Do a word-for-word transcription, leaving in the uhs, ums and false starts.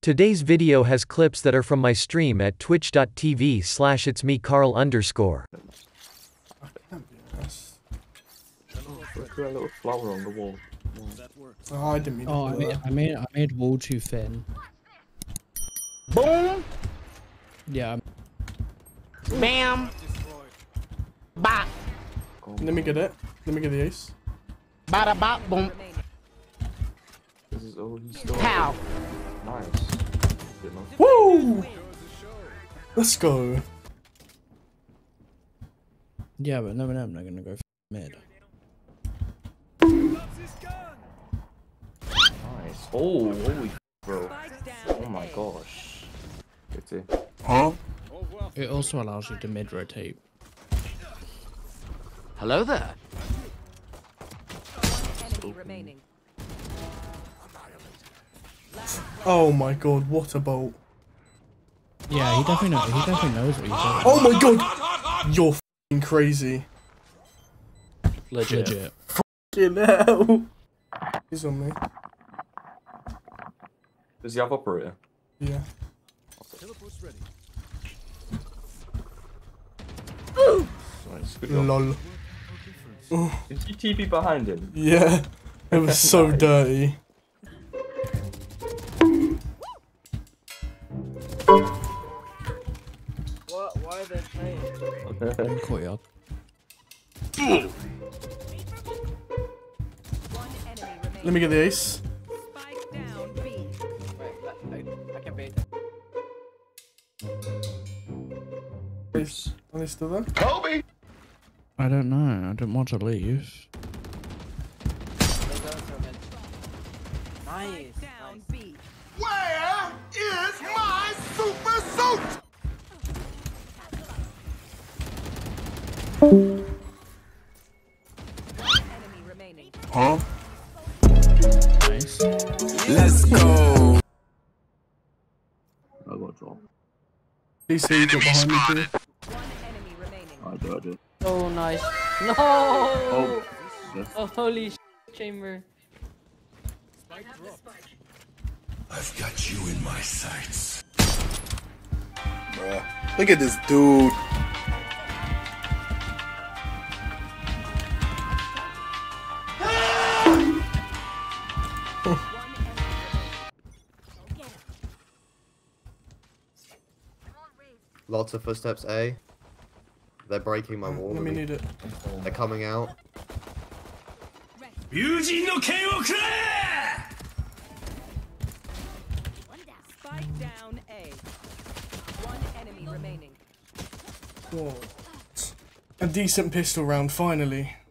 Today's video has clips that are from my stream at twitch.tv slash it's me Carl underscore. Yes. Let's do a little flower on the wall. Oh, I didn't mean to Oh, I do made, that. I made, I made wall too thin. Boom! Yeah. I'm- Bam! Bop! Let me get it. Let me get the ace. Bada bop boom. This is all he's still. Pow! Nice. Good enough. Woo! Let's go. Yeah, but no, no, I'm not gonna go f mid. Nice. Oh, holy f bro. Oh my gosh. It's it. Huh? It also allows you to mid rotate. Hello there. Enemy remaining. Oh my god, what a bolt. Yeah, he definitely knows. He definitely knows what he's doing. Oh my god! You're f***ing crazy. Legit. Legit. Fucking hell. He's on me. Does he have operator? Yeah. Nice. Good job. Lol. Did you T P behind him? Yeah. It was so Nice. dirty. What? Why are they playing? I'm courtyard. One enemy remaining. Let me get the ace. Spike down B. Wait, I, I can bait Ace. Are they still there? I don't know. I don't want to leave. Nice. Down B. One enemy remaining. Huh? Nice. Let's go. I got drop. Please say you got behind me too. One enemy remaining. I do, I do. Oh, nice. No! Oh. Oh, holy sh chamber. I've got you in my sights. Bruh. Look at this dude. Lots of footsteps, A. They're breaking my wall. Let me need it. They're coming out. Spike down A. One enemy remaining. What? A decent pistol round, finally.